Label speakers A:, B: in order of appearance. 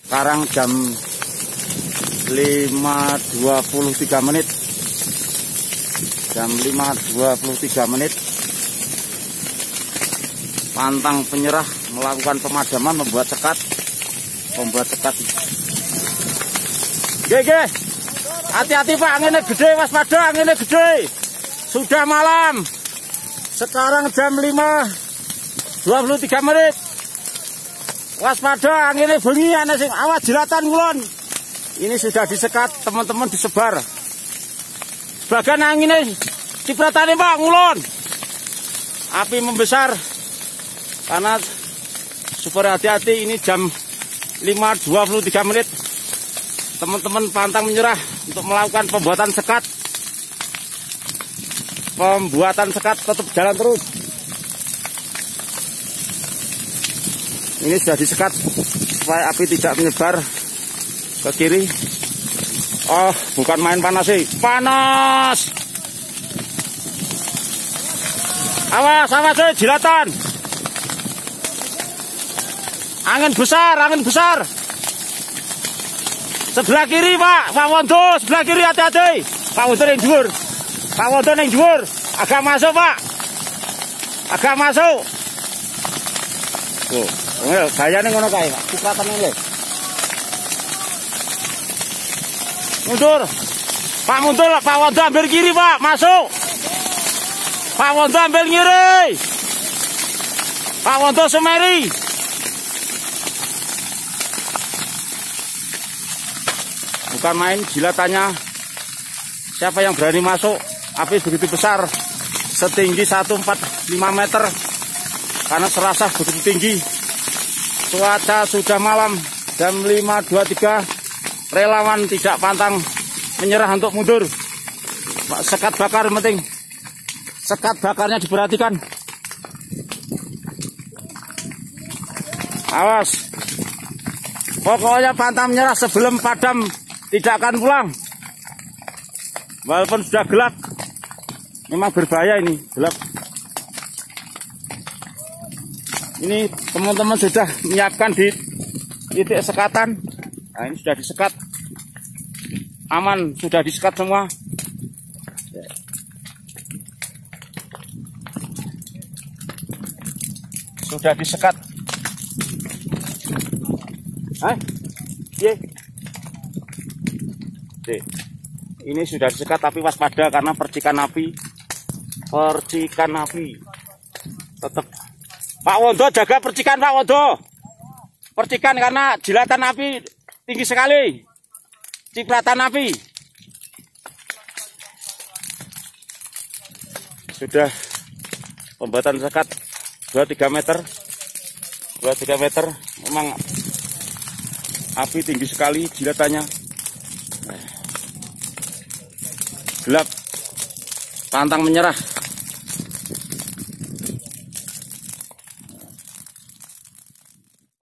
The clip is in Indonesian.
A: Sekarang jam 5.23 menit. Jam 5.23 menit. Pantang penyerah melakukan pemadaman, membuat sekat. Gege, hati-hati Pak, anginnya gede, waspada, anginnya gede. Sudah malam. Sekarang jam 5.23 menit. Waspada, anginnya bengi, awas jilatan ngulon. Ini sudah disekat, teman-teman, disebar. Sebagian anginnya cipratannya Pak, ngulon. Api membesar. Karena super hati-hati, ini jam 5.23 menit. Teman-teman pantang menyerah untuk melakukan pembuatan sekat. Pembuatan sekat tetap jalan terus. Ini sudah disekat supaya api tidak menyebar ke kiri. Oh, bukan main panas sih. Panas. Awas jilatan. Angin besar. Sebelah kiri Pak Wondo, sebelah kiri hati-hati. Pak Wondo yang dhuwur. Agak masuk Pak. Agak masuk. Tuh, gayane ngono kae Pak. Cipratan ngene. Mundur. Pak mundur, Pak Wondo ambil kiri Pak, masuk. Pak Wondo ambil kiri. Pak Wondo semeri. Bukan main jilatannya. Siapa yang berani masuk? Api begitu besar, setinggi 145 meter. Karena serasa begitu tinggi. Cuaca sudah malam, jam 5.23. Relawan tidak pantang menyerah untuk mundur. Sekat bakar penting. Sekat bakarnya diperhatikan. Awas. Pokoknya pantang menyerah sebelum padam. Tidak akan pulang. Walaupun sudah gelap. Memang berbahaya ini, gelap. Ini teman-teman sudah menyiapkan di titik sekatan. Nah, ini sudah disekat. Aman, sudah disekat semua. Sudah disekat. Ini sudah disekat, tapi waspada karena percikan api. Tetap Pak Wondo jaga percikan Pak Wondo. Percikan karena jilatan api tinggi sekali. Cipratan api. Sudah pembuatan sekat 2-3 meter. Memang api tinggi sekali jilatannya. Gelap, pantang menyerah.